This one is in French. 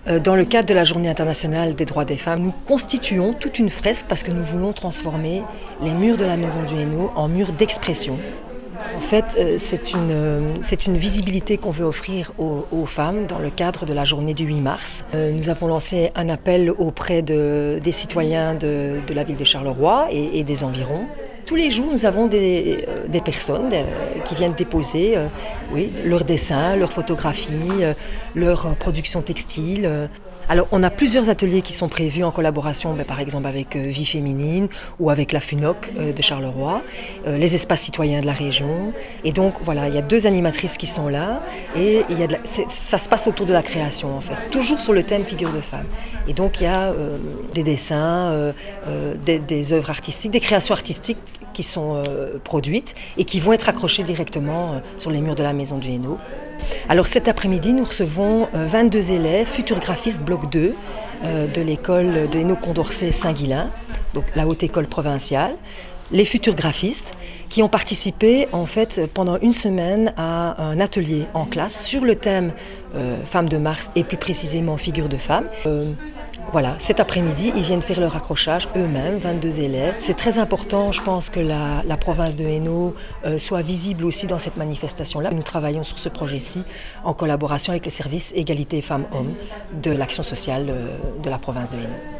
Dans le cadre de la Journée internationale des droits des femmes, nous constituons toute une fresque parce que nous voulons transformer les murs de la Maison du Hainaut en murs d'expression. En fait, c'est une visibilité qu'on veut offrir aux femmes dans le cadre de la journée du 8 mars. Nous avons lancé un appel auprès des citoyens de la ville de Charleroi et des environs. Tous les jours, nous avons des personnes qui viennent déposer leurs dessins, leurs photographies, leur production textile. Alors, on a plusieurs ateliers qui sont prévus en collaboration, par exemple avec Vie Féminine ou avec la FUNOC de Charleroi, les espaces citoyens de la région. Et donc, voilà, il y a 2 animatrices qui sont là et ça se passe autour de la création, en fait, toujours sur le thème figure de femme. Et donc, il y a des dessins, des œuvres artistiques, des créations artistiques qui sont produites et qui vont être accrochées directement sur les murs de la Maison du Hainaut. Alors cet après-midi, nous recevons 22 élèves, futurs graphistes bloc 2 de l'école de Hainaut-Condorcet Saint-Guilain, donc la haute école provinciale. Les futurs graphistes qui ont participé en fait pendant une semaine à un atelier en classe sur le thème Femmes de Mars et plus précisément figure de femme. Voilà, cet après-midi, ils viennent faire leur accrochage eux-mêmes, 22 élèves. C'est très important, je pense, que la province de Hainaut soit visible aussi dans cette manifestation-là. Nous travaillons sur ce projet-ci en collaboration avec le service Égalité Femmes-Hommes de l'action sociale de la province de Hainaut.